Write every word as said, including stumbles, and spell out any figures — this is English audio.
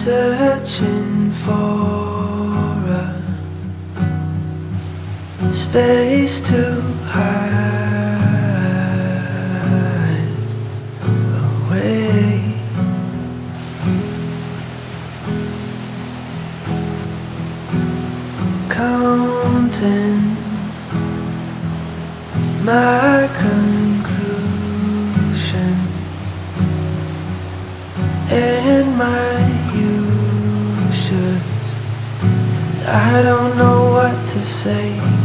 searching for a space to hide away. Counting my conclusions and my you shoulds. I don't know what to say.